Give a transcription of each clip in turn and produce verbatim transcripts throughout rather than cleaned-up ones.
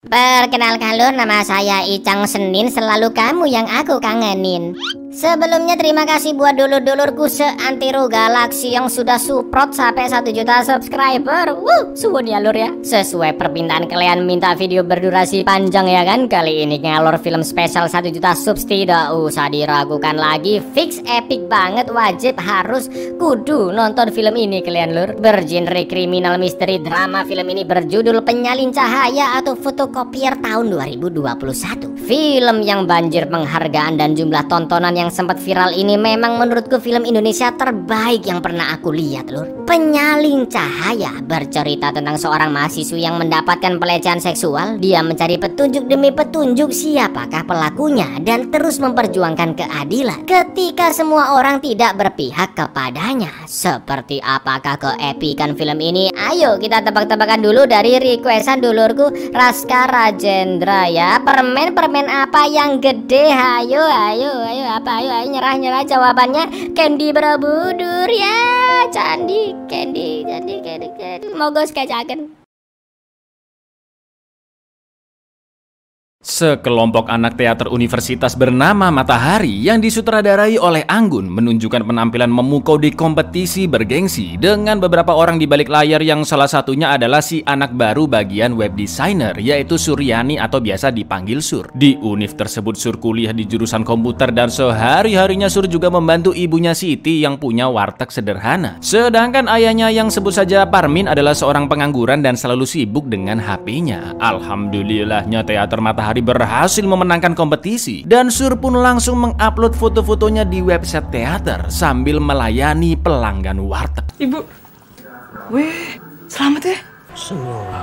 Perkenalkan lur, nama saya Icang Senin, selalu kamu yang aku kangenin. Sebelumnya terima kasih buat dulur-dulurku seantero galaksi yang sudah support sampai satu juta subscriber. Wuh, suwun ya lur ya. Sesuai permintaan kalian minta video berdurasi panjang ya kan. Kali ini ngalor film spesial satu juta subs, tidak usah diragukan lagi. Fix epic banget, wajib harus kudu nonton film ini kalian lur. Bergenre kriminal misteri drama, film ini berjudul Penyalin Cahaya atau Fotokopier tahun dua ribu dua puluh satu. Film yang banjir penghargaan dan jumlah tontonan yang yang sempat viral ini memang menurutku film Indonesia terbaik yang pernah aku lihat lur. Penyalin Cahaya bercerita tentang seorang mahasiswa yang mendapatkan pelecehan seksual. Dia mencari petunjuk demi petunjuk siapakah pelakunya dan terus memperjuangkan keadilan ketika semua orang tidak berpihak kepadanya. Seperti apakah keepikan film ini? Ayo kita tebak-tebakan dulu dari requestan dulurku Raska Rajendra ya. Permen-permen apa yang gede? Ayo ayo ayo apa? Ayo, ayo nyerah-nyerah jawabannya. Candy Borobudur ya. Candi, Candy, Candy, Candy, Candy. Mogos kacaken. Sekelompok anak teater universitas bernama Matahari yang disutradarai oleh Anggun menunjukkan penampilan memukau di kompetisi bergengsi dengan beberapa orang di balik layar yang salah satunya adalah si anak baru bagian web designer yaitu Suryani atau biasa dipanggil Sur. Di univ tersebut Sur kuliah di jurusan komputer dan sehari-harinya Sur juga membantu ibunya Siti yang punya warteg sederhana. Sedangkan ayahnya yang sebut saja Parmin adalah seorang pengangguran dan selalu sibuk dengan H P-nya. Alhamdulillahnya teater Matahari berhasil memenangkan kompetisi dan Sur pun langsung mengupload foto-fotonya di website teater sambil melayani pelanggan warteg. Ibu, weh, selamat ya. Semua.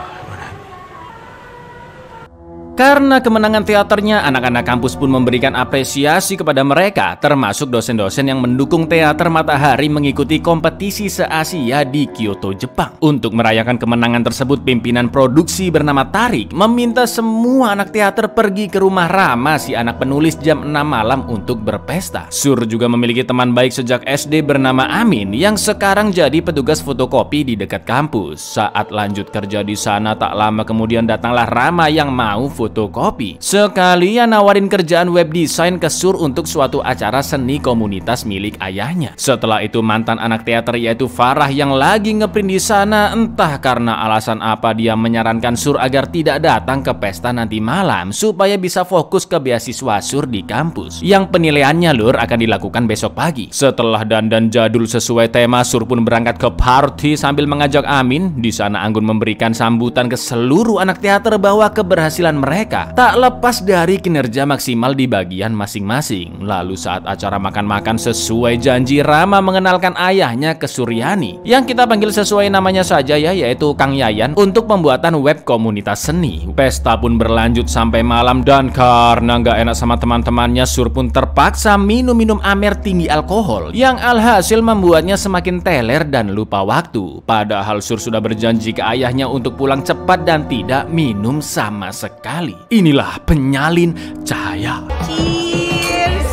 Karena kemenangan teaternya, anak-anak kampus pun memberikan apresiasi kepada mereka, termasuk dosen-dosen yang mendukung teater Matahari mengikuti kompetisi se-Asia di Kyoto, Jepang. Untuk merayakan kemenangan tersebut, pimpinan produksi bernama Tarik meminta semua anak teater pergi ke rumah Rama, si anak penulis, jam enam malam untuk berpesta. Sur juga memiliki teman baik sejak S D bernama Amin yang sekarang jadi petugas fotokopi di dekat kampus. Saat lanjut kerja di sana, tak lama kemudian datanglah Rama yang mau fotokopi. Sekalian nawarin kerjaan web design ke Sur untuk suatu acara seni komunitas milik ayahnya. Setelah itu mantan anak teater yaitu Farah yang lagi ngeprint di sana, entah karena alasan apa dia menyarankan Sur agar tidak datang ke pesta nanti malam supaya bisa fokus ke beasiswa Sur di kampus yang penilaiannya lur akan dilakukan besok pagi. Setelah dandan jadul sesuai tema, Sur pun berangkat ke party sambil mengajak Amin. Di sana Anggun memberikan sambutan ke seluruh anak teater bahwa keberhasilan mereka mereka tak lepas dari kinerja maksimal di bagian masing-masing. Lalu saat acara makan-makan sesuai janji, Rama mengenalkan ayahnya ke Suryani yang kita panggil sesuai namanya saja ya, yaitu Kang Yayan, untuk pembuatan web komunitas seni. Pesta pun berlanjut sampai malam dan karena nggak enak sama teman-temannya, Sur pun terpaksa minum-minum amer tinggi alkohol yang alhasil membuatnya semakin teler dan lupa waktu. Padahal Sur sudah berjanji ke ayahnya untuk pulang cepat dan tidak minum sama sekali. Inilah Penyalin Cahaya. Cheers.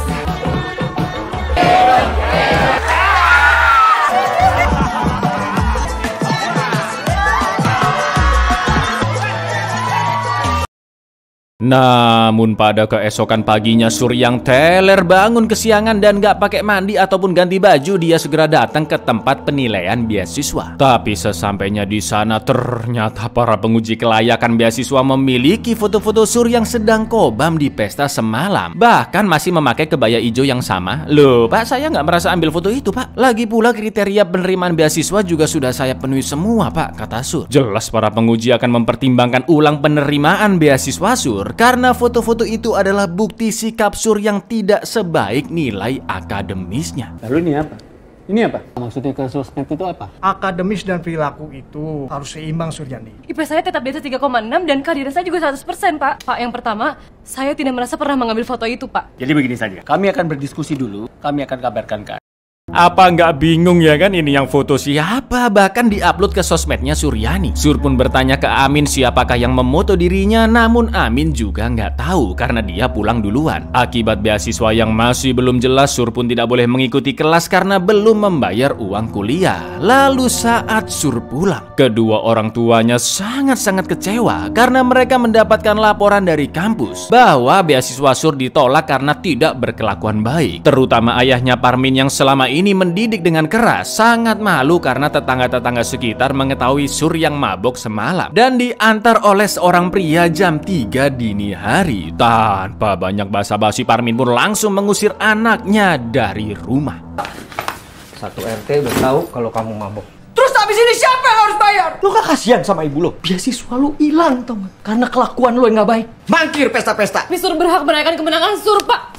Namun pada keesokan paginya Sur yang teler bangun kesiangan dan gak pakai mandi ataupun ganti baju, dia segera datang ke tempat penilaian beasiswa. Tapi sesampainya di sana ternyata para penguji kelayakan beasiswa memiliki foto-foto Sur yang sedang kobam di pesta semalam, bahkan masih memakai kebaya hijau yang sama. Loh Pak, saya nggak merasa ambil foto itu Pak. Lagi pula kriteria penerimaan beasiswa juga sudah saya penuhi semua Pak, kata Sur. Jelas para penguji akan mempertimbangkan ulang penerimaan beasiswa Sur karena foto-foto itu adalah bukti sikap Sur yang tidak sebaik nilai akademisnya. Lalu ini apa? Ini apa? Maksudnya ke sosmed itu apa? Akademis dan perilaku itu harus seimbang, Suryani. I P saya tetap di atas tiga koma enam dan kehadiran saya juga seratus persen, Pak. Pak, yang pertama, saya tidak merasa pernah mengambil foto itu, Pak. Jadi begini saja, kami akan berdiskusi dulu, kami akan kabarkan ke Apa nggak bingung ya kan ini yang foto siapa? Bahkan diupload ke sosmednya Suryani. Sur pun bertanya ke Amin siapakah yang memoto dirinya, namun Amin juga nggak tahu karena dia pulang duluan. Akibat beasiswa yang masih belum jelas, Sur pun tidak boleh mengikuti kelas karena belum membayar uang kuliah. Lalu saat Sur pulang, kedua orang tuanya sangat-sangat kecewa karena mereka mendapatkan laporan dari kampus bahwa beasiswa Sur ditolak karena tidak berkelakuan baik. Terutama ayahnya Parmin yang selama ini ini mendidik dengan keras, sangat malu karena tetangga-tetangga sekitar mengetahui Sur yang mabok semalam dan diantar oleh seorang pria jam tiga dini hari. Tanpa banyak basa-basi, Parmin pun langsung mengusir anaknya dari rumah. Satu R T udah tahu kalau kamu mabok. Terus habis ini siapa yang harus bayar? Lo gak kasihan sama ibu lo? Beasiswa lo hilang tau gak? Karena kelakuan lo yang gak baik. Mangkir pesta-pesta. Tapi Sur berhak merayakan kemenangan Sur, Pak.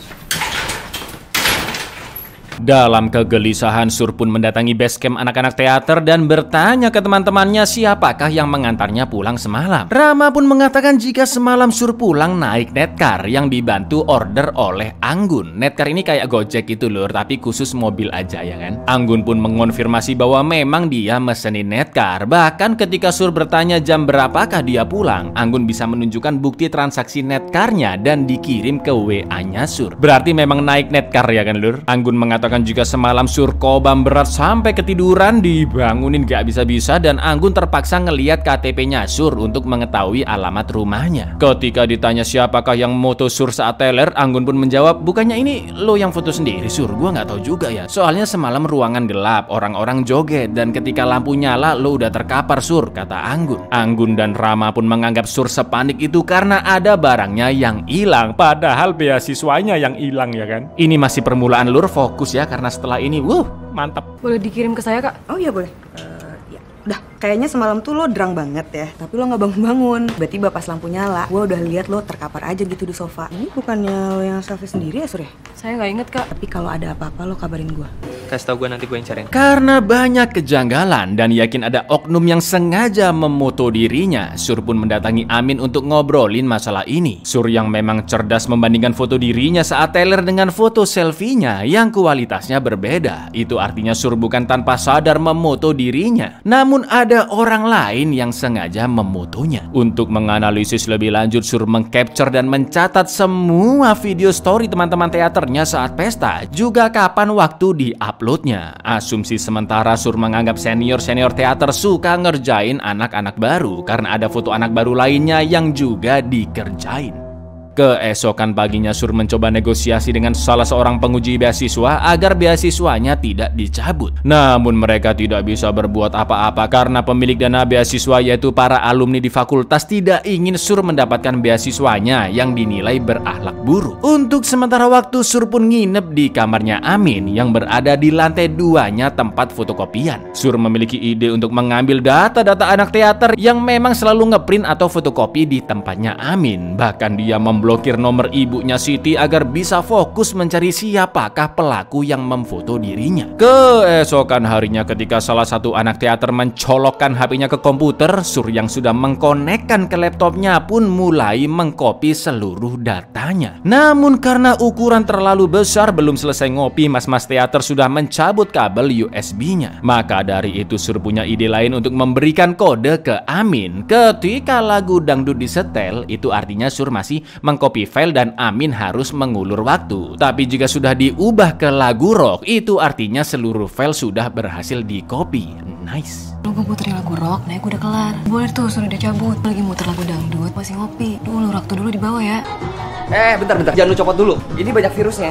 Dalam kegelisahan, Sur pun mendatangi base camp anak-anak teater dan bertanya ke teman-temannya siapakah yang mengantarnya pulang semalam. Rama pun mengatakan jika semalam Sur pulang naik netcar yang dibantu order oleh Anggun. Netcar ini kayak Gojek gitu lur, tapi khusus mobil aja ya kan. Anggun pun mengonfirmasi bahwa memang dia mesenin netcar. Bahkan ketika Sur bertanya jam berapakah dia pulang, Anggun bisa menunjukkan bukti transaksi netcarnya dan dikirim ke W A-nya Sur. Berarti memang naik netcar ya kan lur. Anggun mengatakan juga semalam Sur kobam berat sampai ketiduran, dibangunin gak bisa-bisa dan Anggun terpaksa ngeliat K T P-nya Sur untuk mengetahui alamat rumahnya. Ketika ditanya siapakah yang moto Sur saat teler, Anggun pun menjawab, bukannya ini lo yang foto sendiri Sur, gua nggak tahu juga ya. Soalnya semalam ruangan gelap, orang-orang joget dan ketika lampu nyala lo udah terkapar Sur, kata Anggun. Anggun dan Rama pun menganggap Sur sepanik itu karena ada barangnya yang hilang, padahal beasiswanya yang hilang ya kan. Ini masih permulaan lur, fokus ya karena setelah ini, wuh, mantap. Boleh dikirim ke saya, Kak? Oh iya boleh. Uh, ya. Udah, kayaknya semalam tuh lo derang banget ya. Tapi lo nggak bangun-bangun. Tiba-tiba pas lampu nyala, gue udah lihat lo terkapar aja gitu di sofa. Ini bukannya lo yang selfie sendiri ya, Sur ya? Saya nggak inget, Kak. Tapi kalau ada apa-apa lo kabarin gue. Kasih tau gue, nanti gue yang cariin. Karena banyak kejanggalan dan yakin ada oknum yang sengaja memoto dirinya, Sur pun mendatangi Amin untuk ngobrolin masalah ini. Sur yang memang cerdas membandingkan foto dirinya saat teler dengan foto selfie-nya yang kualitasnya berbeda. Itu artinya Sur bukan tanpa sadar memoto dirinya, namun ada orang lain yang sengaja memotonya. Untuk menganalisis lebih lanjut, Sur mengcapture dan mencatat semua video story teman-teman teaternya saat pesta, juga kapan waktu di-upload uploadnya. Asumsi sementara Sur menganggap senior-senior teater suka ngerjain anak-anak baru karena ada foto anak baru lainnya yang juga dikerjain. Keesokan paginya Sur mencoba negosiasi dengan salah seorang penguji beasiswa agar beasiswanya tidak dicabut. Namun mereka tidak bisa berbuat apa-apa karena pemilik dana beasiswa yaitu para alumni di fakultas tidak ingin Sur mendapatkan beasiswanya yang dinilai berakhlak buruk. Untuk sementara waktu Sur pun nginep di kamarnya Amin yang berada di lantai duanya tempat fotokopian. Sur memiliki ide untuk mengambil data-data anak teater yang memang selalu ngeprint atau fotokopi di tempatnya Amin. Bahkan dia memblokir blokir nomor ibunya Siti agar bisa fokus mencari siapakah pelaku yang memfoto dirinya. Keesokan harinya ketika salah satu anak teater mencolokkan H P-nya ke komputer, Sur yang sudah mengkonekkan ke laptopnya pun mulai mengcopy seluruh datanya. Namun karena ukuran terlalu besar, belum selesai ngopi mas-mas teater sudah mencabut kabel U S B-nya. Maka dari itu Sur punya ide lain untuk memberikan kode ke Amin. Ketika lagu dangdut disetel, itu artinya Sur masih meng copy file dan Amin harus mengulur waktu. Tapi jika sudah diubah ke lagu rock, itu artinya seluruh file sudah berhasil di copy. Nice. Lu gue puterin lagu rock, nah gue udah kelar. Boleh tuh, suruh dia cabut. Lagi muter lagu dangdut, masih ngopi. Dulu waktu dulu di bawah ya. Eh, bentar-bentar, jangan lu copot dulu. Ini banyak virusnya.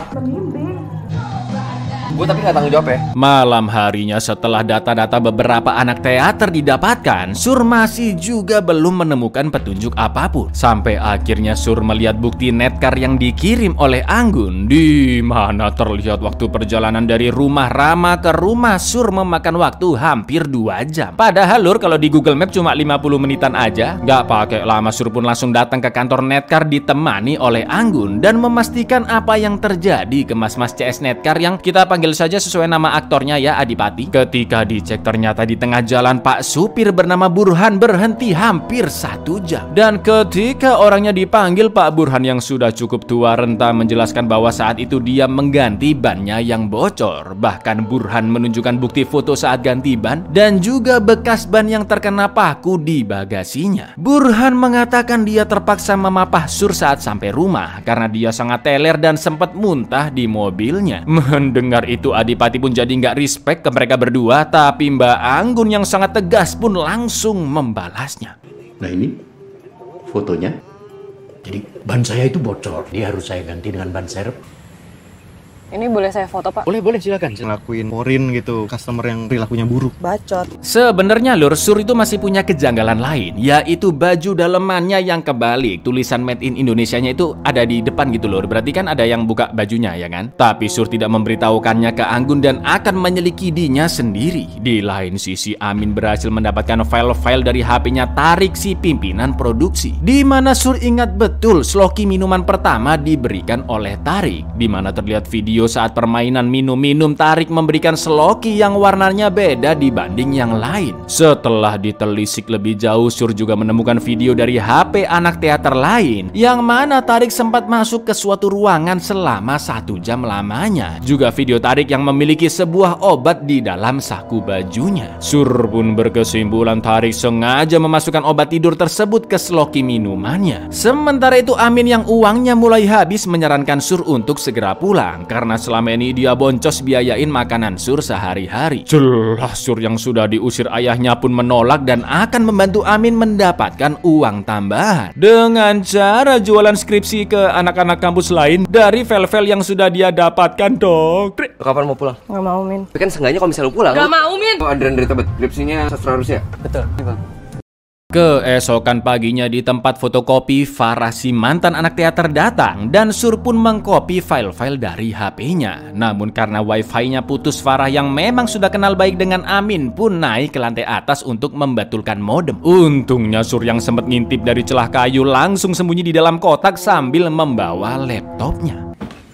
Gue tapi gak tanggung jawab ya. Malam harinya setelah data-data beberapa anak teater didapatkan, Sur masih juga belum menemukan petunjuk apapun. Sampai akhirnya Sur melihat bukti netcar yang dikirim oleh Anggun, di mana terlihat waktu perjalanan dari rumah Rama ke rumah Sur memakan waktu hampir dua jam. Padahal lur kalau di Google Map cuma lima puluh menitan aja. Gak pakai lama Sur pun langsung datang ke kantor netcar ditemani oleh Anggun dan memastikan apa yang terjadi ke mas-mas C S netcar yang kita panggil panggil saja sesuai nama aktornya ya, Adipati. Ketika dicek ternyata di tengah jalan Pak supir bernama Burhan berhenti hampir satu jam. Dan ketika orangnya dipanggil, Pak Burhan yang sudah cukup tua renta menjelaskan bahwa saat itu dia mengganti bannya yang bocor. Bahkan Burhan menunjukkan bukti foto saat ganti ban dan juga bekas ban yang terkena paku di bagasinya. Burhan mengatakan dia terpaksa memapah sur saat sampai rumah karena dia sangat teler dan sempat muntah di mobilnya. Mendengar itu Adipati pun jadi nggak respect ke mereka berdua, tapi Mbak Anggun yang sangat tegas pun langsung membalasnya. Nah ini fotonya. Jadi ban saya itu bocor, dia harus saya ganti dengan ban serep. Ini boleh saya foto, Pak? Boleh, boleh, silakan. Ngelakuin morin gitu, customer yang perilakunya buruk. Bacot. Sebenarnya Lur, Sur itu masih punya kejanggalan lain, yaitu baju dalemannya yang kebalik. Tulisan Made in Indonesia-nya itu ada di depan gitu Lur. Berarti kan ada yang buka bajunya ya kan? Tapi Sur tidak memberitahukannya ke Anggun dan akan menyelidikinya sendiri. Di lain sisi, Amin berhasil mendapatkan file-file dari H P-nya Tarik, si pimpinan produksi. Di mana Sur ingat betul sloki minuman pertama diberikan oleh Tarik, di mana terlihat video saat permainan minum-minum Tarik memberikan sloki yang warnanya beda dibanding yang lain. Setelah ditelisik lebih jauh, Sur juga menemukan video dari H P anak teater lain yang mana Tarik sempat masuk ke suatu ruangan selama satu jam lamanya. Juga video Tarik yang memiliki sebuah obat di dalam saku bajunya. Sur pun berkesimpulan Tarik sengaja memasukkan obat tidur tersebut ke sloki minumannya. Sementara itu Amin yang uangnya mulai habis menyarankan Sur untuk segera pulang karena selama ini dia boncos biayain makanan Sur sehari-hari. Jelas Sur yang sudah diusir ayahnya pun menolak dan akan membantu Amin mendapatkan uang tambahan dengan cara jualan skripsi ke anak-anak kampus lain dari file-file yang sudah dia dapatkan dong. Kapan mau pulang? Nggak mau, Min. Tapi kan seenggaknya kalau misalnya lu pulang. Gak mau, Min. Oh, Adrian dari Tebet, skripsinya sastra Rusia. Betul. Keesokan paginya di tempat fotokopi, Farah si mantan anak teater datang dan Sur pun mengkopi file-file dari H P-nya. Namun karena wifi-nya putus, Farah yang memang sudah kenal baik dengan Amin pun naik ke lantai atas untuk membetulkan modem. Untungnya Sur yang sempat ngintip dari celah kayu langsung sembunyi di dalam kotak sambil membawa laptopnya.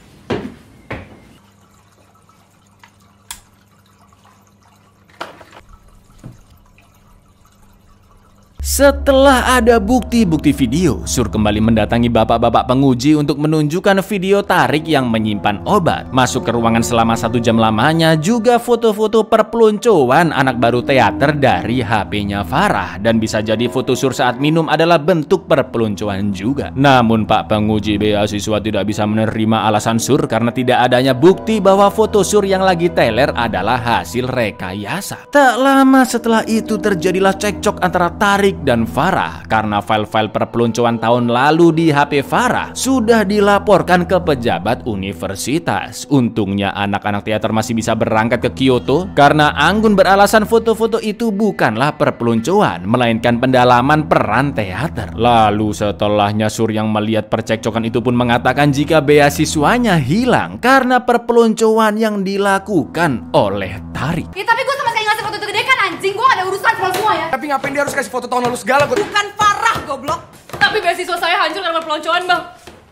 Setelah ada bukti-bukti video, Sur kembali mendatangi bapak-bapak penguji untuk menunjukkan video Tarik yang menyimpan obat. Masuk ke ruangan selama satu jam lamanya, juga foto-foto perpeloncoan anak baru teater dari H P-nya Farah. Dan bisa jadi foto Sur saat minum adalah bentuk perpeloncoan juga. Namun Pak penguji beasiswa tidak bisa menerima alasan Sur karena tidak adanya bukti bahwa foto Sur yang lagi teler adalah hasil rekayasa. Tak lama setelah itu terjadilah cekcok antara Tarik dan Farah karena file-file perpeloncoan tahun lalu di H P Farah sudah dilaporkan ke pejabat universitas. Untungnya anak-anak teater masih bisa berangkat ke Kyoto karena Anggun beralasan foto-foto itu bukanlah perpeloncoan melainkan pendalaman peran teater. Lalu setelahnya Sur yang melihat percekcokan itu pun mengatakan jika beasiswanya hilang karena perpeloncoan yang dilakukan oleh Tarik. Ya tapi gue sama sekali ngasih foto itu ke dia kan anjing, gue gak ada urusan sama semua ya. Tapi ngapain dia harus kasih foto tahun lalu segala? Gua... Bukan Farah, goblok. Tapi beasiswa saya hancur karena peloncoan, Bang.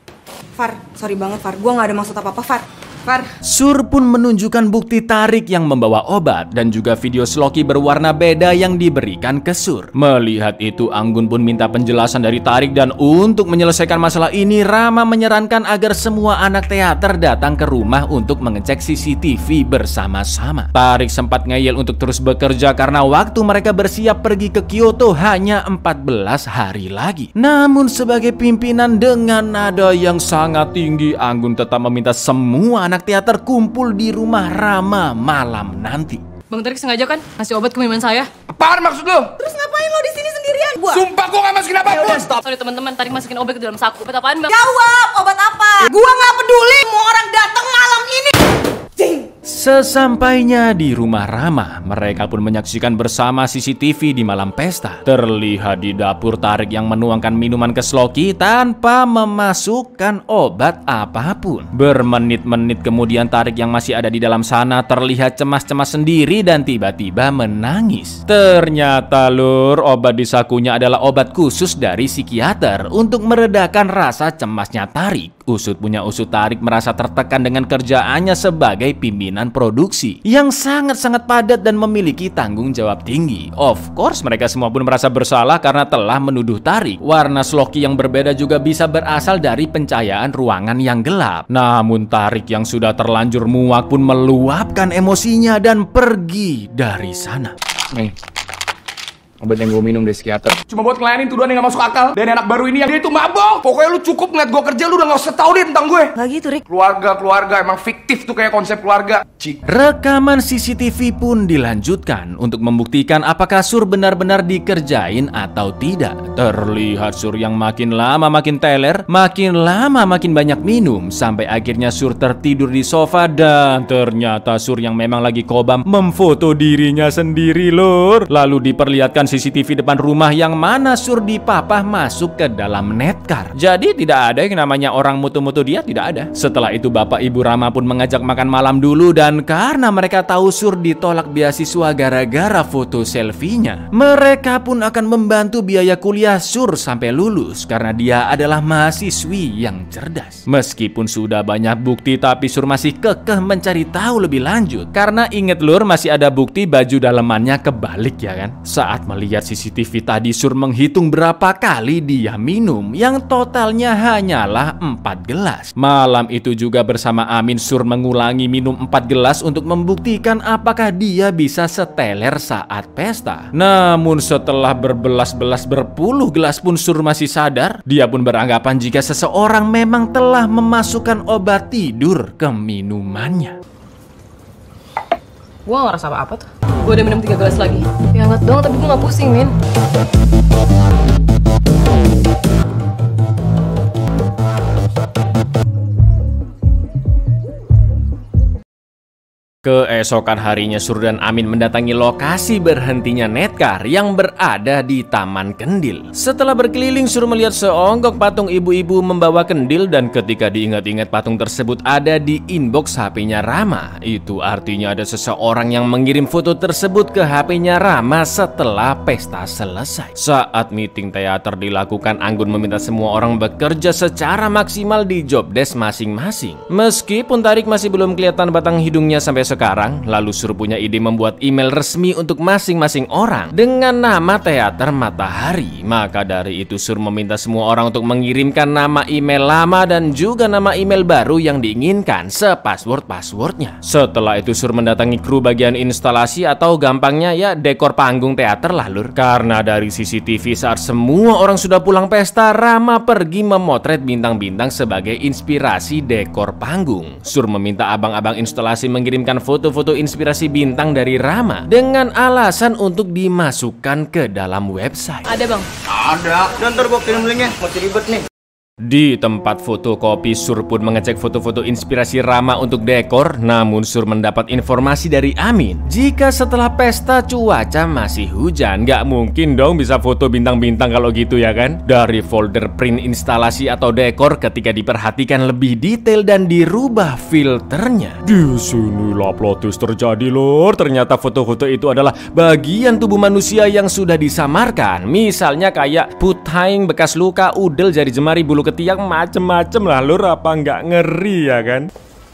Far, sorry banget Far, gue gak ada maksud apa-apa Far. Far. Sur pun menunjukkan bukti Tarik yang membawa obat dan juga video sloki berwarna beda yang diberikan ke Sur. Melihat itu Anggun pun minta penjelasan dari Tarik dan untuk menyelesaikan masalah ini Rama menyarankan agar semua anak teater datang ke rumah untuk mengecek C C T V bersama-sama. Tarik sempat ngeyel untuk terus bekerja karena waktu mereka bersiap pergi ke Kyoto hanya empat belas hari lagi. Namun sebagai pimpinan dengan nada yang sangat tinggi, Anggun tetap meminta semua anak teater kumpul di rumah Rama malam nanti. Bang Tarik sengaja kan ngasih obat ke minuman saya? Apaan maksud lo? Terus ngapain lo di sini sendirian? Gua. Sumpah gua gak masukin apapun. Yaudah, stop. Sorry teman-teman, Tarik masukin obat ke dalam saku. Obat apaan, Bang? Jawab, obat apa? Gua nggak peduli mau orang datang malam ini. Cing. Sesampainya di rumah Rama, mereka pun menyaksikan bersama C C T V di malam pesta. Terlihat di dapur Tarik yang menuangkan minuman ke sloki tanpa memasukkan obat apapun. Bermenit-menit kemudian Tarik yang masih ada di dalam sana terlihat cemas-cemas sendiri dan tiba-tiba menangis. Ternyata lur, obat di sakunya adalah obat khusus dari psikiater untuk meredakan rasa cemasnya Tarik. Usut punya usut tarik merasa tertekan dengan kerjaannya sebagai pimpinan produksi yang sangat-sangat padat dan memiliki tanggung jawab tinggi. Of course, mereka semua pun merasa bersalah karena telah menuduh Tarik. Warna sloki yang berbeda juga bisa berasal dari pencahayaan ruangan yang gelap. Namun Tarik yang sudah terlanjur muak pun meluapkan emosinya dan pergi dari sana. Nih, obat yang gue minum dari psikiater cuma buat ngelayanin tuduhan yang gak masuk akal. Dan anak baru ini yang dia itu mabok. Pokoknya lu cukup ngeliat gue kerja, lu udah gak usah tau deh tentang gue. Gak gitu, Rick. Keluarga-keluarga emang fiktif tuh kayak konsep keluarga. Cik. Rekaman C C T V pun dilanjutkan untuk membuktikan apakah Sur benar-benar dikerjain atau tidak. Terlihat Sur yang makin lama makin teler, makin lama makin banyak minum, sampai akhirnya Sur tertidur di sofa dan ternyata Sur yang memang lagi kobam memfoto dirinya sendiri lor. Lalu diperlihatkan C C T V depan rumah yang mana Sur dipapah masuk ke dalam netcar. Jadi tidak ada yang namanya orang mutu-mutu dia, tidak ada. Setelah itu Bapak Ibu Rama pun mengajak makan malam dulu dan karena mereka tahu Sur ditolak beasiswa gara-gara foto selfie-nya, mereka pun akan membantu biaya kuliah Sur sampai lulus karena dia adalah mahasiswi yang cerdas. Meskipun sudah banyak bukti tapi Sur masih kekeh mencari tahu lebih lanjut karena inget lur masih ada bukti baju dalemannya kebalik ya kan. Saat melihat C C T V tadi Sur menghitung berapa kali dia minum yang totalnya hanyalah empat gelas. Malam itu juga bersama Amin Sur mengulangi minum empat gelas untuk membuktikan apakah dia bisa seteler saat pesta. Namun setelah berbelas-belas berpuluh gelas pun Sur masih sadar. Dia pun beranggapan jika seseorang memang telah memasukkan obat tidur ke minumannya. Gue gak ngerasa apa-apa tuh. Gue udah minum tiga gelas lagi. Ya hangat doang tapi gue gak pusing, Min. Keesokan harinya Sur dan Amin mendatangi lokasi berhentinya netcar yang berada di Taman Kendil. Setelah berkeliling Sur melihat seonggok patung ibu-ibu membawa kendil dan ketika diingat-ingat patung tersebut ada di inbox H P-nya Rama. Itu artinya ada seseorang yang mengirim foto tersebut ke H P-nya Rama setelah pesta selesai. Saat meeting teater dilakukan, Anggun meminta semua orang bekerja secara maksimal di job desk masing-masing. Meskipun Tarik masih belum kelihatan batang hidungnya sampai sekarang, lalu Sur punya ide membuat email resmi untuk masing-masing orang dengan nama Teater Matahari. Maka dari itu Sur meminta semua orang untuk mengirimkan nama email lama dan juga nama email baru yang diinginkan sepassword-passwordnya. Setelah itu Sur mendatangi kru bagian instalasi atau gampangnya ya dekor panggung teater lah lur. Karena dari C C T V saat semua orang sudah pulang pesta, Rama pergi memotret bintang-bintang sebagai inspirasi dekor panggung. Sur meminta abang-abang instalasi mengirimkan foto-foto inspirasi bintang dari Rama dengan alasan untuk dimasukkan ke dalam website. Ada bang? Ada. Dan ntar gue kirim linknya, masih ribet nih. Di tempat fotokopi Sur pun mengecek foto-foto inspirasi Rama untuk dekor. Namun Sur mendapat informasi dari Amin jika setelah pesta cuaca masih hujan. Gak mungkin dong bisa foto bintang-bintang kalau gitu ya kan. Dari folder print instalasi atau dekor, ketika diperhatikan lebih detail dan dirubah filternya, di sinilah plot twist terjadi lor. Ternyata foto-foto itu adalah bagian tubuh manusia yang sudah disamarkan. Misalnya kayak puthaing, bekas luka, udel, jari jemari, bulu ketiak, macem-macem lah lur. Apa nggak ngeri ya kan?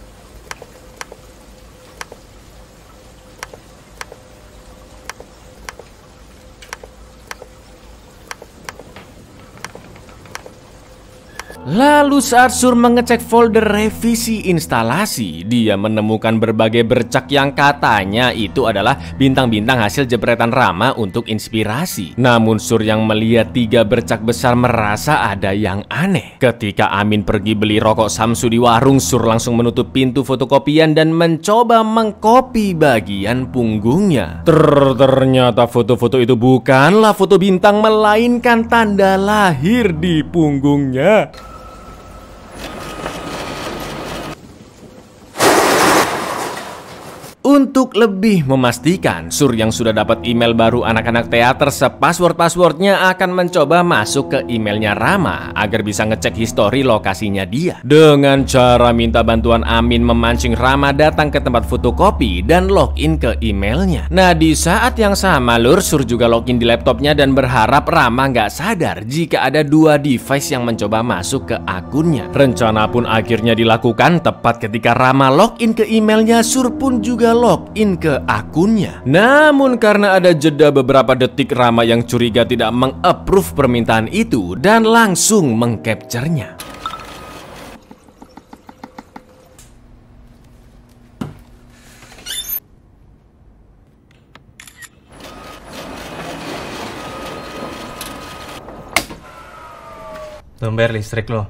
Lalu saat Sur mengecek folder revisi instalasi, dia menemukan berbagai bercak yang katanya itu adalah bintang-bintang hasil jepretan Rama untuk inspirasi. Namun Sur yang melihat tiga bercak besar merasa ada yang aneh. Ketika Amin pergi beli rokok Samsu di warung, Sur langsung menutup pintu fotokopian dan mencoba mengkopi bagian punggungnya. Ter ternyata foto-foto itu bukanlah foto bintang, melainkan tanda lahir di punggungnya. Untuk lebih memastikan, Sur yang sudah dapat email baru anak-anak teater sepassword-passwordnya akan mencoba masuk ke emailnya Rama agar bisa ngecek histori lokasinya dia. Dengan cara minta bantuan Amin memancing Rama datang ke tempat fotokopi dan login ke emailnya. Nah, di saat yang sama Lur, Sur juga login di laptopnya dan berharap Rama nggak sadar jika ada dua device yang mencoba masuk ke akunnya. Rencana pun akhirnya dilakukan tepat ketika Rama login ke emailnya, Sur pun juga login ke akunnya. Namun karena ada jeda beberapa detik, Rama yang curiga tidak meng-approve permintaan itu dan langsung meng-capture-nya. Belum bayar listrik lo.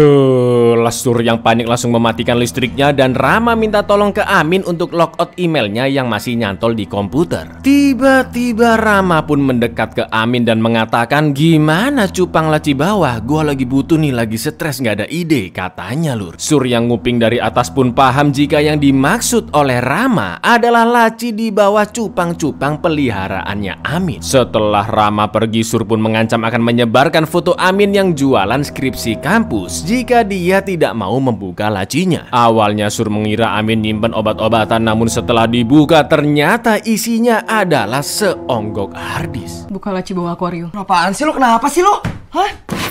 Jelas Sur yang panik langsung mematikan listriknya dan Rama minta tolong ke Amin untuk logout emailnya yang masih nyantol di komputer. Tiba-tiba Rama pun mendekat ke Amin dan mengatakan, "Gimana cupang laci bawah? Gua lagi butuh nih, lagi stres, nggak ada ide," katanya Lur. Sur yang nguping dari atas pun paham jika yang dimaksud oleh Rama adalah laci di bawah cupang-cupang peliharaannya Amin. Setelah Rama pergi, Sur pun mengancam akan menyebarkan foto Amin yang jualan skripsi kampus jika dia tidak mau membuka lacinya. Awalnya Sur mengira Amin nyimpen obat-obatan, namun setelah dibuka ternyata isinya adalah seonggok harddisk. Buka laci bawa akuarium. Apaan sih lo? Kenapa sih lo? Hah?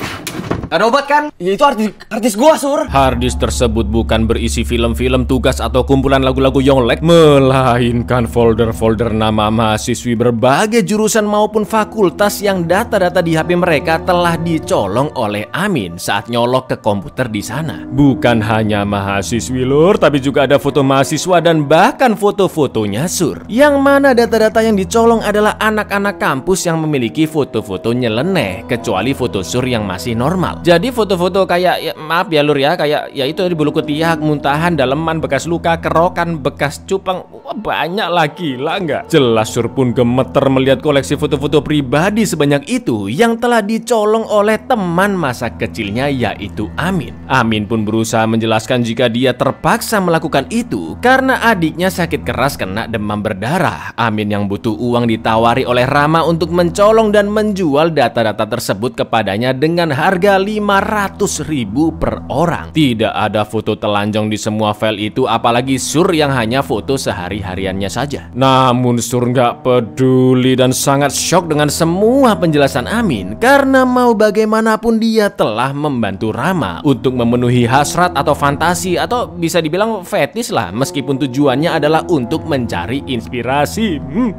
Ada obat kan? Ya itu artis, artis gua, Sur. Harddisk tersebut bukan berisi film-film, tugas atau kumpulan lagu-lagu Yonglek, melainkan folder-folder nama mahasiswi berbagai jurusan maupun fakultas yang data-data di H P mereka telah dicolong oleh Amin saat nyolok ke komputer di sana. Bukan hanya mahasiswi Lur, tapi juga ada foto mahasiswa dan bahkan foto-fotonya Sur. Yang mana data-data yang dicolong adalah anak-anak kampus yang memiliki foto-foto nyeleneh, kecuali foto Sur yang masih normal. Jadi foto-foto kayak ya, maaf ya Lur ya, kayak ya itu di bulu ketiak, muntahan, daleman, bekas luka, kerokan, bekas cupang, wah, banyak lah, gila nggak? Jelas Sur pun gemeter melihat koleksi foto-foto pribadi sebanyak itu yang telah dicolong oleh teman masa kecilnya yaitu Amin. Amin pun berusaha menjelaskan jika dia terpaksa melakukan itu karena adiknya sakit keras kena demam berdarah. Amin yang butuh uang ditawari oleh Rama untuk mencolong dan menjual data-data tersebut kepadanya dengan harga lima ratus ribu per orang. Tidak ada foto telanjang di semua file itu, apalagi Sur yang hanya foto sehari-hariannya saja. Namun Sur nggak peduli dan sangat shock dengan semua penjelasan Amin karena mau bagaimanapun dia telah membantu Rama untuk memenuhi hasrat atau fantasi atau bisa dibilang fetis lah, meskipun tujuannya adalah untuk mencari inspirasi. Hmm.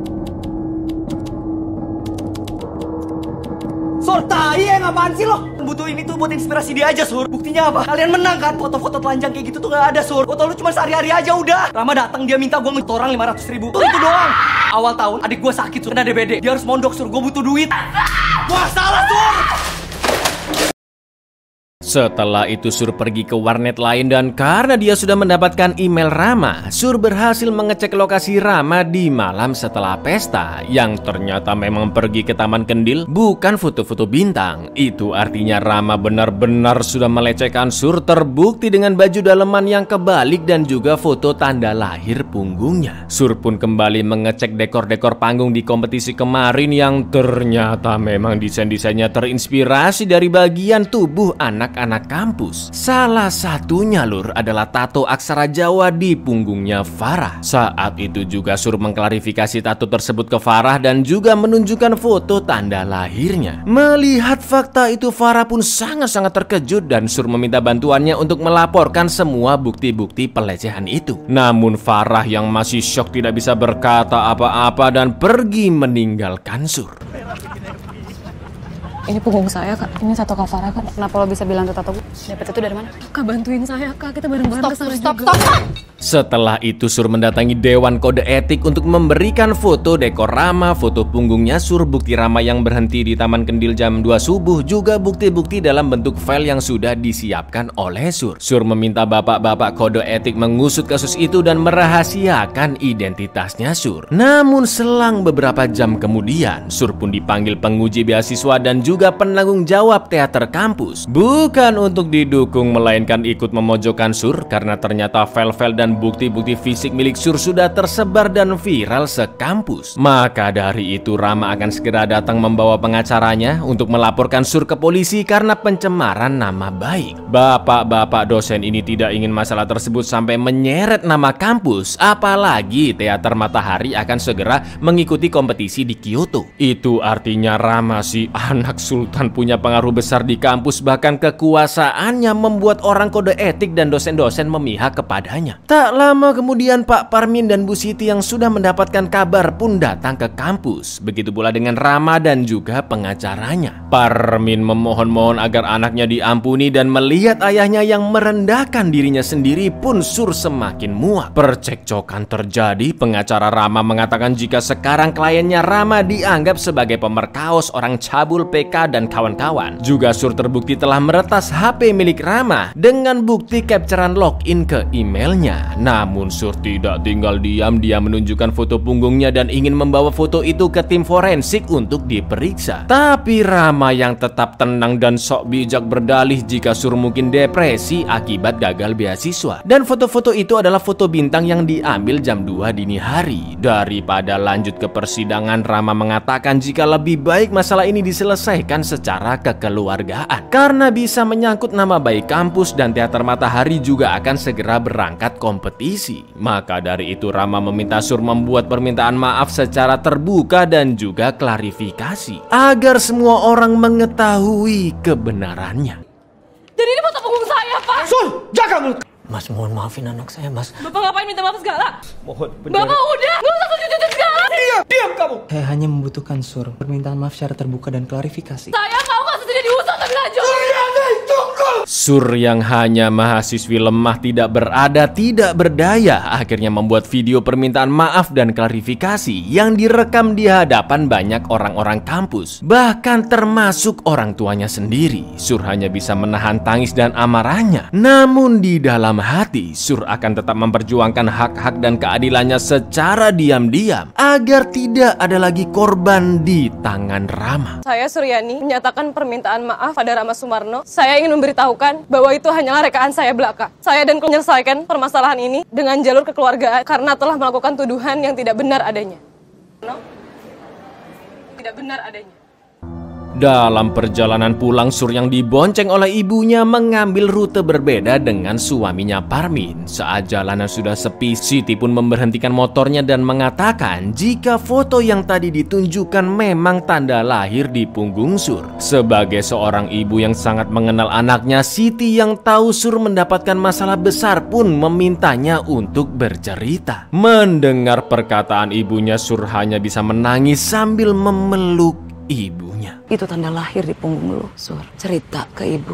Sur, tai ya, apaan sih lo? Butuh ini tuh buat inspirasi dia aja, Sur. Buktinya apa? Kalian menang kan? Foto-foto telanjang kayak gitu tuh gak ada, Sur. Foto lu cuma sehari-hari aja udah. Rama datang, dia minta gue ngetoran lima ratus ribu. Tuh itu doang. Awal tahun adik gue sakit, Sur, kena D B D. Dia harus mondok, Sur. Gue butuh duit. Wah, salah, Sur. Setelah itu Sur pergi ke warnet lain dan karena dia sudah mendapatkan email Rama, Sur berhasil mengecek lokasi Rama di malam setelah pesta yang ternyata memang pergi ke Taman Kendil, bukan foto-foto bintang. Itu artinya Rama benar-benar sudah melecehkan Sur, terbukti dengan baju daleman yang kebalik dan juga foto tanda lahir punggungnya. Sur pun kembali mengecek dekor-dekor panggung di kompetisi kemarin yang ternyata memang desain-desainnya terinspirasi dari bagian tubuh anak anak kampus. Salah satunya Lur adalah tato aksara Jawa di punggungnya Farah. Saat itu juga Sur mengklarifikasi tato tersebut ke Farah dan juga menunjukkan foto tanda lahirnya. Melihat fakta itu Farah pun sangat-sangat terkejut dan Sur meminta bantuannya untuk melaporkan semua bukti-bukti pelecehan itu. Namun Farah yang masih shock tidak bisa berkata apa-apa dan pergi meninggalkan Sur. Ini punggung saya, Kak. Ini tato Kak Farah, Kak. Kenapa lo bisa bilang itu tato gue? Dapet itu dari mana? Kak, bantuin saya, Kak. Kita bareng-bareng kesana stop, juga. Stop, stop, Setelah itu Sur mendatangi Dewan Kode Etik untuk memberikan foto dekor Rama, foto punggungnya Sur, bukti Rama yang berhenti di Taman Kendil jam dua subuh, juga bukti-bukti dalam bentuk file yang sudah disiapkan oleh Sur. Sur meminta bapak-bapak Kode Etik mengusut kasus itu dan merahasiakan identitasnya Sur. Namun selang beberapa jam kemudian, Sur pun dipanggil penguji beasiswa dan juga juga penanggung jawab teater kampus. Bukan untuk didukung melainkan ikut memojokkan Sur karena ternyata file-file dan bukti-bukti fisik milik Sur sudah tersebar dan viral sekampus. Maka dari itu Rama akan segera datang membawa pengacaranya untuk melaporkan Sur ke polisi karena pencemaran nama baik. Bapak-bapak dosen ini tidak ingin masalah tersebut sampai menyeret nama kampus, apalagi Teater Matahari akan segera mengikuti kompetisi di Kyoto. Itu artinya Rama si anak sultan punya pengaruh besar di kampus, bahkan kekuasaannya membuat orang kode etik dan dosen-dosen memihak kepadanya. Tak lama kemudian Pak Parmin dan Bu Siti yang sudah mendapatkan kabar pun datang ke kampus. Begitu pula dengan Rama dan juga pengacaranya. Parmin memohon-mohon agar anaknya diampuni dan melihat ayahnya yang merendahkan dirinya sendiri pun Sur semakin muak. Percekcokan terjadi. Pengacara Rama mengatakan jika sekarang kliennya Rama dianggap sebagai pemerkaos orang cabul P K dan kawan-kawan. Juga Sur terbukti telah meretas H P milik Rama dengan bukti capturean login ke emailnya. Namun Sur tidak tinggal diam, dia menunjukkan foto punggungnya dan ingin membawa foto itu ke tim forensik untuk diperiksa. Tapi Rama yang tetap tenang dan sok bijak berdalih jika Sur mungkin depresi akibat gagal beasiswa. Dan foto-foto itu adalah foto bintang yang diambil jam dua dini hari. Daripada lanjut ke persidangan, Rama mengatakan jika lebih baik masalah ini diselesaikan secara kekeluargaan karena bisa menyangkut nama baik kampus dan Teater Matahari juga akan segera berangkat kompetisi. Maka dari itu Rama meminta Sur membuat permintaan maaf secara terbuka dan juga klarifikasi agar semua orang mengetahui kebenarannya. Jadi ini foto punggung saya, Pak. Sur, jaga mulut. Mas, mohon maafin anak saya, Mas. Bapak ngapain minta maaf segala? Mohon penjara. Bapak udah, nggak usah sujud-sujud segala. Diam, diam kamu. Saya hanya membutuhkan Sur permintaan maaf secara terbuka dan klarifikasi. Saya mau kasus ini diusut lebih lanjut. Sur yang hanya mahasiswi lemah, tidak berada, tidak berdaya, akhirnya membuat video permintaan maaf dan klarifikasi yang direkam di hadapan banyak orang-orang kampus, bahkan termasuk orang tuanya sendiri. Sur hanya bisa menahan tangis dan amarahnya. Namun di dalam hati, Sur akan tetap memperjuangkan hak-hak dan keadilannya secara diam-diam agar tidak ada lagi korban di tangan Rama. Saya Suryani menyatakan permintaan maaf pada Rama Sumarno. Saya ingin memberitahukan bahwa itu hanyalah rekaan saya belaka. Saya dan menyelesaikan permasalahan ini dengan jalur kekeluargaan karena telah melakukan tuduhan yang tidak benar adanya. No? Tidak benar adanya. Dalam perjalanan pulang, Sur yang dibonceng oleh ibunya mengambil rute berbeda dengan suaminya Parmin. Saat jalanan sudah sepi, Siti pun memberhentikan motornya dan mengatakan jika foto yang tadi ditunjukkan memang tanda lahir di punggung Sur. Sebagai seorang ibu yang sangat mengenal anaknya, Siti yang tahu Sur mendapatkan masalah besar pun memintanya untuk bercerita. Mendengar perkataan ibunya, Sur hanya bisa menangis sambil memeluk ibunya. Itu tanda lahir di punggung lu, Sur. Cerita ke ibu.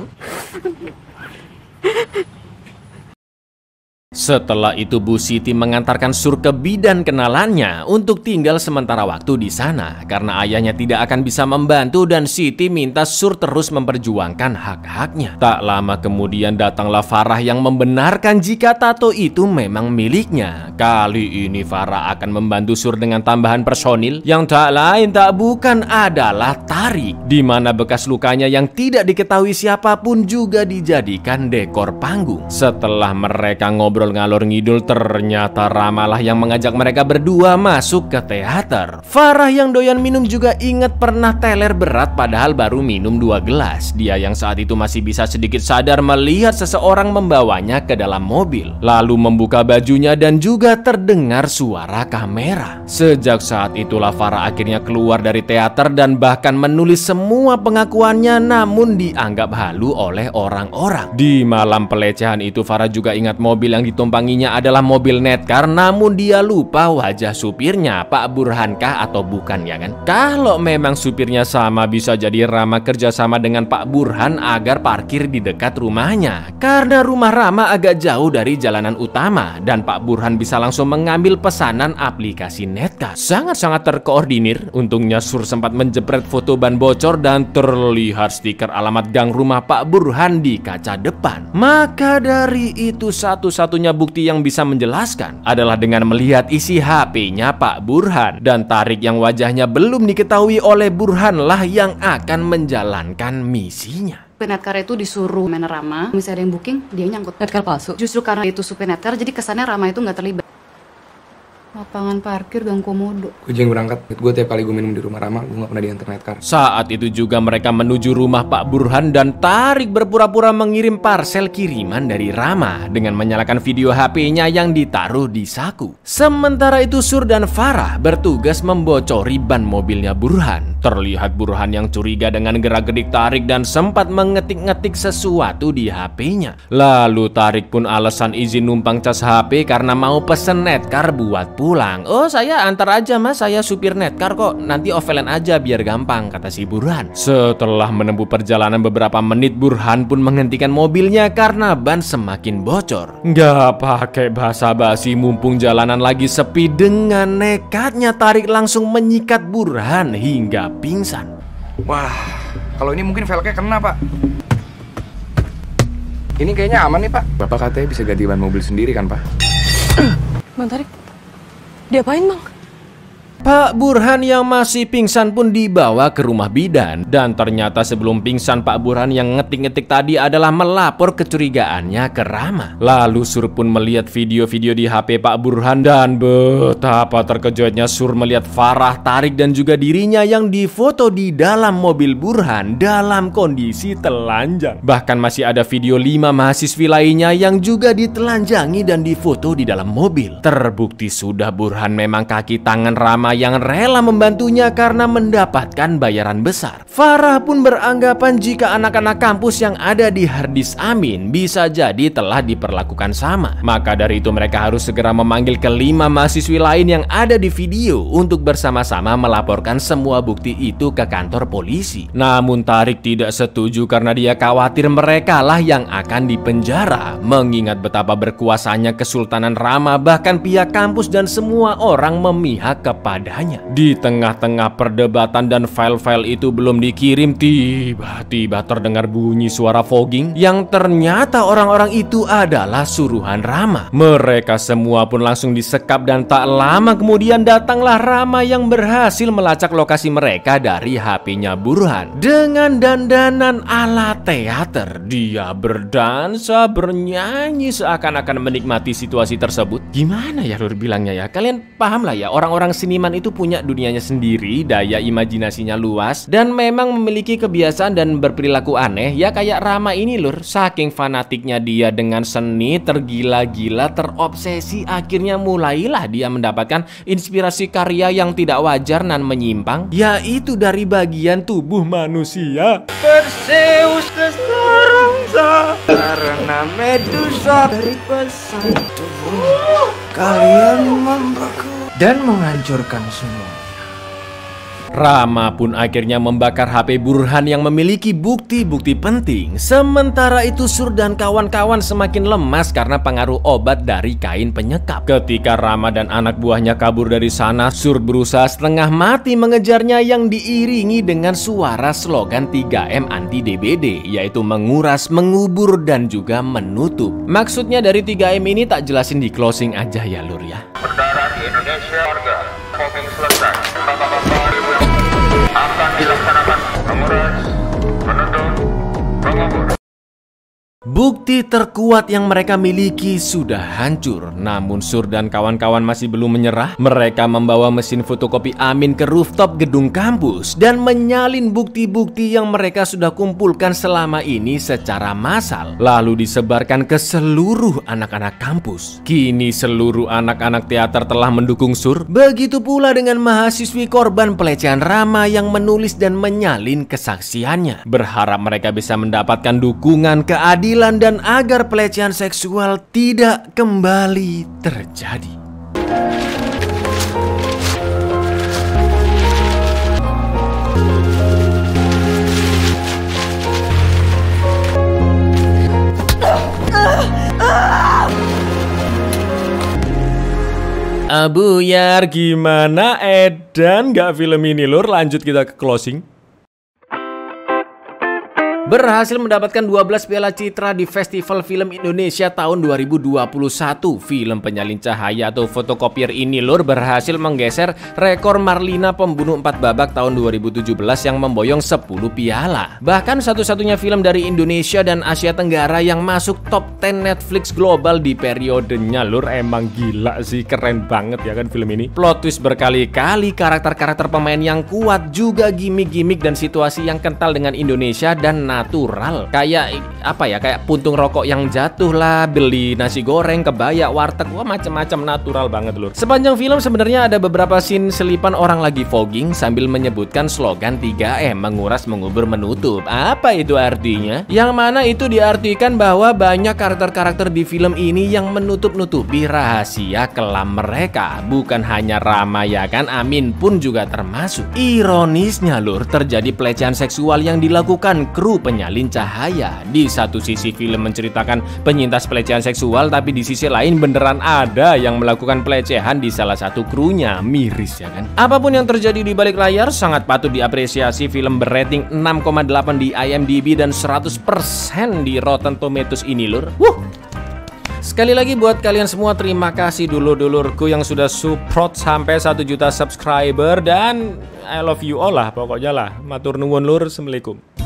Setelah itu Bu Siti mengantarkan Sur ke bidan kenalannya untuk tinggal sementara waktu di sana karena ayahnya tidak akan bisa membantu dan Siti minta Sur terus memperjuangkan hak-haknya. Tak lama kemudian datanglah Farah yang membenarkan jika tato itu memang miliknya. Kali ini Farah akan membantu Sur dengan tambahan personil yang tak lain tak bukan adalah Tarik, di mana bekas lukanya yang tidak diketahui siapapun juga dijadikan dekor panggung. Setelah mereka ngobrol ngalor ngidul, ternyata Ramalah yang mengajak mereka berdua masuk ke teater. Farah yang doyan minum juga ingat pernah teler berat padahal baru minum dua gelas. Dia yang saat itu masih bisa sedikit sadar melihat seseorang membawanya ke dalam mobil, lalu membuka bajunya dan juga terdengar suara kamera. Sejak saat itulah Farah akhirnya keluar dari teater dan bahkan menulis semua pengakuannya, namun dianggap halu oleh orang-orang. Di malam pelecehan itu Farah juga ingat mobil yang ditumpanginya adalah mobil Netcar, namun dia lupa wajah supirnya, Pak Burhankah atau bukan ya kan? Kalau memang supirnya sama, bisa jadi Rama kerjasama dengan Pak Burhan agar parkir di dekat rumahnya. Karena rumah Rama agak jauh dari jalanan utama dan Pak Burhan bisa langsung mengambil pesanan aplikasi Netcar. Sangat-sangat terkoordinir. Untungnya Sur sempat menjepret foto ban bocor dan terlihat stiker alamat gang rumah Pak Burhan di kaca depan. Maka dari itu satu-satunya bukti yang bisa menjelaskan adalah dengan melihat isi H P-nya Pak Burhan. Dan Tarik yang wajahnya belum diketahui oleh Burhan lah yang akan menjalankan misinya. Netkar itu disuruh mana Rama, misalnya ada yang booking, dia nyangkut. Netkar palsu. Justru karena itu supir Netkar, jadi kesannya Rama itu nggak terlibat. Lapangan parkir Gang Komodo. Gue jeng berangkat, gue tiap kali gue minum di rumah Rama, gue gak pernah diantar Netkar. Saat itu juga mereka menuju rumah Pak Burhan dan Tarik berpura-pura mengirim parcel kiriman dari Rama dengan menyalakan video H P-nya yang ditaruh di saku. Sementara itu Sur dan Farah bertugas membocori ban mobilnya Burhan. Terlihat Burhan yang curiga dengan gerak-gerik Tarik dan sempat mengetik-ngetik sesuatu di H P-nya. Lalu Tarik pun alasan izin numpang cas H P karena mau pesen Netkar buat pulang. Pulang. Oh, saya antar aja mas, saya supir Netkar kok, nanti offline aja biar gampang, kata si Burhan. Setelah menempuh perjalanan beberapa menit, Burhan pun menghentikan mobilnya karena ban semakin bocor. Nggak pakai basa-basi, mumpung jalanan lagi sepi, dengan nekatnya Tarik langsung menyikat Burhan hingga pingsan. Wah, kalau ini mungkin velgnya kena pak. Ini kayaknya aman nih pak. Bapak katanya bisa ganti ban mobil sendiri kan pak? Bang Tarik, diapain bang? Pak Burhan yang masih pingsan pun dibawa ke rumah bidan. Dan ternyata sebelum pingsan, Pak Burhan yang ngetik-ngetik tadi adalah melapor kecurigaannya ke Rama. Lalu Sur pun melihat video-video di H P Pak Burhan. Dan betapa terkejutnya Sur melihat Farah, Tarik dan juga dirinya yang difoto di dalam mobil Burhan dalam kondisi telanjang. Bahkan masih ada video lima mahasiswi lainnya yang juga ditelanjangi dan difoto di dalam mobil. Terbukti sudah Burhan memang kaki tangan Rama yang rela membantunya karena mendapatkan bayaran besar. Farah pun beranggapan jika anak-anak kampus yang ada di harddisk Amin bisa jadi telah diperlakukan sama. Maka dari itu mereka harus segera memanggil kelima mahasiswi lain yang ada di video untuk bersama-sama melaporkan semua bukti itu ke kantor polisi. Namun Tarik tidak setuju karena dia khawatir mereka lah yang akan dipenjara, mengingat betapa berkuasanya Kesultanan Rama, bahkan pihak kampus dan semua orang memihak kepada. Di tengah-tengah perdebatan dan file-file itu belum dikirim, tiba-tiba terdengar bunyi suara fogging yang ternyata orang-orang itu adalah suruhan Rama. Mereka semua pun langsung disekap dan tak lama kemudian datanglah Rama yang berhasil melacak lokasi mereka dari H P-nya Burhan. Dengan dandanan ala teater, dia berdansa, bernyanyi seakan-akan menikmati situasi tersebut. Gimana ya Lur bilangnya ya? Kalian paham lah ya, orang-orang seniman itu punya dunianya sendiri, daya imajinasinya luas, dan memang memiliki kebiasaan dan berperilaku aneh. Ya kayak Rama ini Lur, saking fanatiknya dia dengan seni, tergila-gila, terobsesi, akhirnya mulailah dia mendapatkan inspirasi karya yang tidak wajar dan menyimpang, yaitu dari bagian tubuh manusia. Perseus keserangsa karena Medusa dari pesan tubuh kalian membeku dan menghancurkan semua. Rama pun akhirnya membakar H P Burhan yang memiliki bukti-bukti penting. Sementara itu Sur dan kawan-kawan semakin lemas karena pengaruh obat dari kain penyekap. Ketika Rama dan anak buahnya kabur dari sana, Sur berusaha setengah mati mengejarnya yang diiringi dengan suara slogan tiga M anti D B D, yaitu menguras, mengubur, dan juga menutup. Maksudnya dari tiga M ini tak jelasin di closing aja ya Lur ya. Berdarah di Indonesia, warga, voting selesai. Akan dilaksanakan menguras, menutup, mengubur. Bukti terkuat yang mereka miliki sudah hancur. Namun Sur dan kawan-kawan masih belum menyerah. Mereka membawa mesin fotokopi Amin ke rooftop gedung kampus dan menyalin bukti-bukti yang mereka sudah kumpulkan selama ini secara massal, lalu disebarkan ke seluruh anak-anak kampus. Kini seluruh anak-anak teater telah mendukung Sur. Begitu pula dengan mahasiswi korban pelecehan Rama yang menulis dan menyalin kesaksiannya, berharap mereka bisa mendapatkan dukungan, keadilan, dan agar pelecehan seksual tidak kembali terjadi. Abuyar, gimana Edan? Gak film ini Lur? Lanjut kita ke closing. Berhasil mendapatkan dua belas piala citra di Festival Film Indonesia tahun dua ribu dua puluh satu. Film penyalin cahaya atau fotokopier ini lur berhasil menggeser rekor Marlina Pembunuh Empat Babak tahun dua ribu tujuh belas yang memboyong sepuluh piala. Bahkan satu-satunya film dari Indonesia dan Asia Tenggara yang masuk top sepuluh Netflix global di periodenya lur. Emang gila sih, keren banget ya kan film ini. Plot twist berkali-kali, karakter-karakter pemain yang kuat, juga gimmick-gimmick dan situasi yang kental dengan Indonesia dan natural. Kayak apa ya, kayak puntung rokok yang jatuh lah, beli nasi goreng, kebaya, warteg, wah macam-macam, natural banget lur. Sepanjang film sebenarnya ada beberapa scene selipan orang lagi fogging sambil menyebutkan slogan tiga M, menguras, mengubur, menutup. Apa itu artinya? Yang mana itu diartikan bahwa banyak karakter-karakter di film ini yang menutup-nutupi rahasia kelam mereka. Bukan hanya Rama ya kan, Amin pun juga termasuk. Ironisnya lur, terjadi pelecehan seksual yang dilakukan kru penyalin cahaya. Di satu sisi film menceritakan penyintas pelecehan seksual, tapi di sisi lain beneran ada yang melakukan pelecehan di salah satu krunya. Miris ya kan? Apapun yang terjadi di balik layar, sangat patut diapresiasi film berating enam koma delapan di I M D B dan seratus persen di Rotten Tomatoes ini lur. Wuh. Sekali lagi buat kalian semua, terima kasih dulur-dulurku yang sudah support sampai satu juta subscriber, dan I love you all lah pokoknya lah. Matur nuwun lur, assalamualaikum.